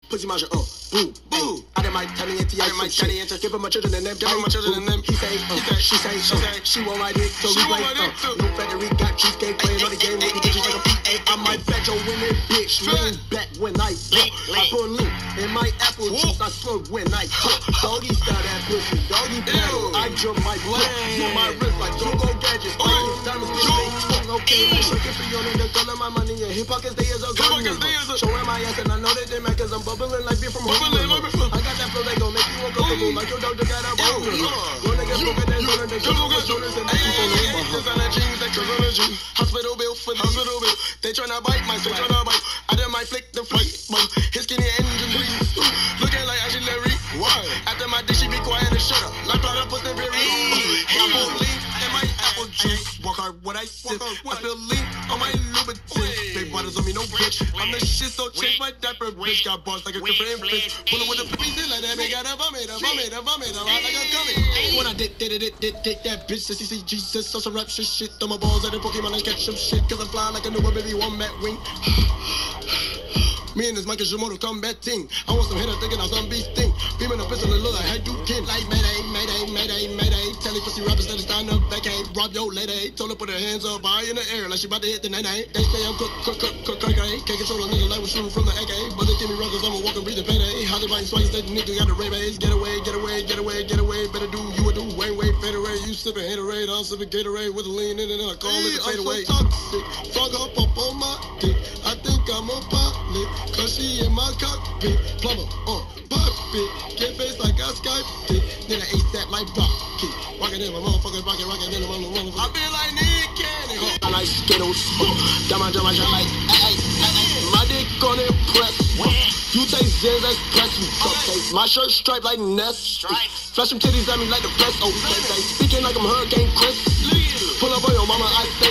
Pussy Maja, boo, boo. I done my tiny into give him my children and them. He say, she say, she won't ride it, so we wait. No Frederick got cheesecake playing on the game with bitches like a PA. I might bet your winning bitch. Lean back when I blow. I put lean in my apple juice. I slurp when I talk. Doggy style that pussy, doggy paddle. I jump my blood, on my wrist like go gadgets. Diamonds, bitch, okay. Looking for your nigga, calling my money in hip pockets. They is a gun. Showing my ass and I know that they mad cause I'm bubbling like beer from home. I got that flow that gon' make you uncomfortable like your dog just got a bone. Your niggas look at that zone, they jump on my shoulders and they keep on home. Hospital bill for hospital bill. They tryna bite my soul, tryna bite. I done might flick the fight, his skinny engine breeze. Looking like Ashley Larry. After my dish, she be quiet and shut up. Like blood up with the berry. I won't leave in my apple juice. Walk hard what I sip. I feel lean on my Louboutin. Big bottles on me, no bitch. I'm the shit, so change my diaper. Bitch got bossed like a different fish. Pulling with the pieces like that. They got a vomit. I ride like a gummy. When I did that bitch, see Jesus, so some rap shit. Throw my balls at the Pokemon and catch some shit. Cause I'm flying like a new baby, one mat wing. Me and this Michael Shimoda combat team. I want some hitters thinking I'm some beast thing. Beaming a pistol and look like how you can. Like Mayday. Telling pussy rappers that it's time to back. Hey, rob your lady. Told her put her hands up high in the air like she about to hit the night. They say I'm cook. Can't control a nigga like we're shooting from the AK. But they give me ruggers, I'm a walking breathing payday. How they biting swings, that nigga got a ray base. Get away. Better do you would do way fade away. You sipping Haterade, I'm sipping Gatorade with a lean in it and I call it a fade away. I'm so toxic. Frog up on my dick. I think I'm a pilot. Cause she in my cockpit, plumber, pop it, get face like I Skype it, then I ate that like rocket, rockin' in my motherfucking rocket in my motherfucker. I feel like Nick Cannon. I like Skittles, got my like, my dick on it press. You take Zans, that's press, you cupcake. My shirt striped like Ness. Flash them titties at me like the best. Okay, speaking like I'm Hurricane Chris. Pull up on your mama, I